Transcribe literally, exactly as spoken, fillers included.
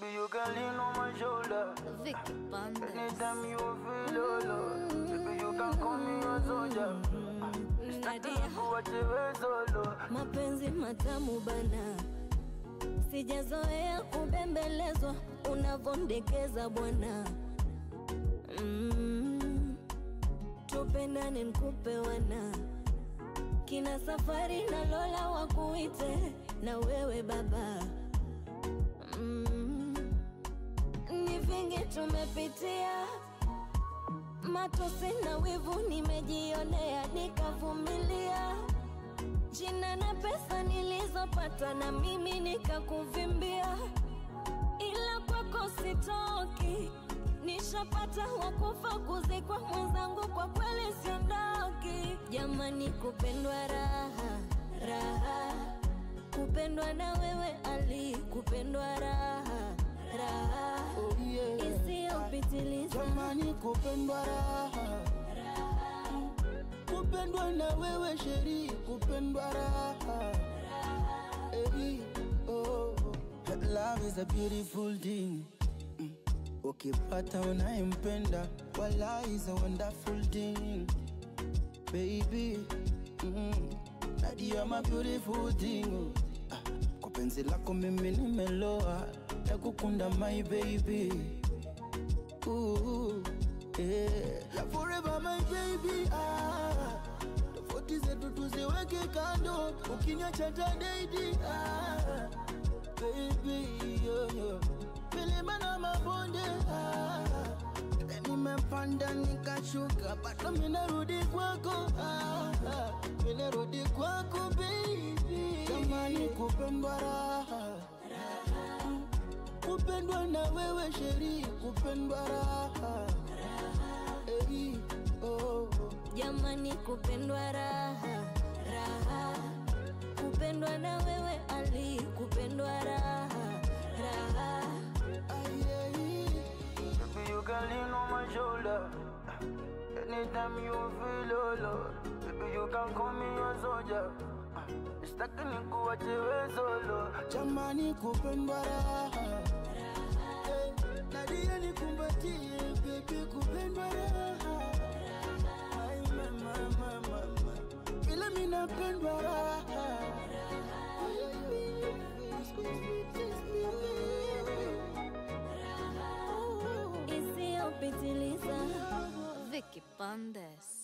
Baby, you can lean on my shoulder. Vicky Bandes. Anytime you feel low, baby, you can call me a soldier. Nadia, Kuachewe solo. mapenzi matamu bana, sijazoea kubembelezwa unavondekeza bwana. mm. Tupendane nikupe wana, kina safari na Lola wakuite na wewe baba. mm. Ni vingi tumepitia, matosi na wivu nimejionea, nikavumilia. Jina na pesa nilizopata na mimi nikakuvimbia, ila kwako sitoki. Nishapata wakufa kuzikwa mwenzangu, kwa kweli siondoki. Jamani, kupendwa raha raha, kupendwa na wewe Ali, kupendwa raha raha, oh yeah, isiyopitiliza. jamani, kupendwa raha raha, kupendwa na wewe Sheri, kupendwa raha hey, oh. Love is a beautiful thing. mm. Ukipata unayempenda, wala is a wonderful thing, baby. mm. Nadia, my beautiful thing. ah. Kwa penzi lako mimi nimeloa, nakukunda my baby. Ooh, yeah. Love forever my baby. ah. Tofauti zetu tuziweke kando, ukiniacha tadaidi. ah. Baby, yo, yo. Milima na mabonde, ah. Nimepanda nikashuka, bado minarudi kwako, ah. Minarudi kwako baby. Jamani, kupendwa raha, kupendwa na wewe Sheri, kupendwa raha hey, oh. Jamani, kupendwa raha raha, kupendwa na wewe Ali, kupendwa raha raha. Baby, you can lean on my shoulder. Anytime you feel low, baby, you can call me a soldier. Sitaki nikuachewe solo. Jamani, kupendwa raha hey, Nadia nikumbatie baby, kupendwa raha. Ay mama mama mama, vile mimi napendwa raha. Isiyopitiliza. Vicky Bandes.